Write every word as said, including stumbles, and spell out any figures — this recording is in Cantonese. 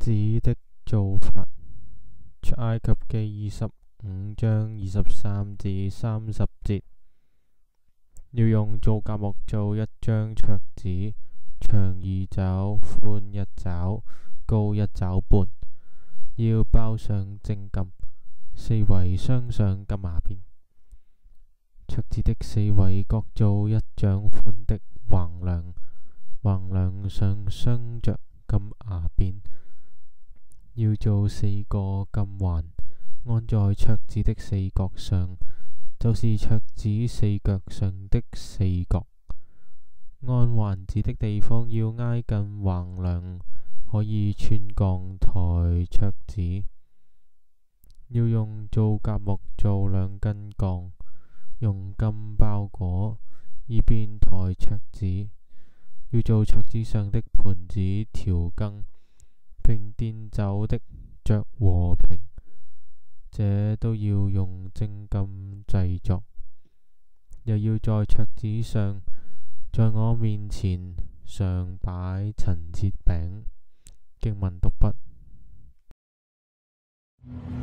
子的做法。出埃及記二十五章二十三至三十節。要用皂莢木做一張桌子，長二肘，寬一肘，高一肘半，要包上精金，四圍鑲上金牙邊。桌子的四圍各做一掌寬的橫梁，橫梁上鑲着金牙邊。要做四個金環，安在桌子的四角上，就是桌子四腳上的四角。按環子的地方要挨近橫梁，可以穿鋼抬桌子。要用皂莢木做兩根槓，用金包裹，以便抬桌子。要做桌子上的盤子、調羹，並奠酒的爵和瓶，這都要用精金製作。又要在桌子上，在我面前上擺陳設餅。經文讀畢。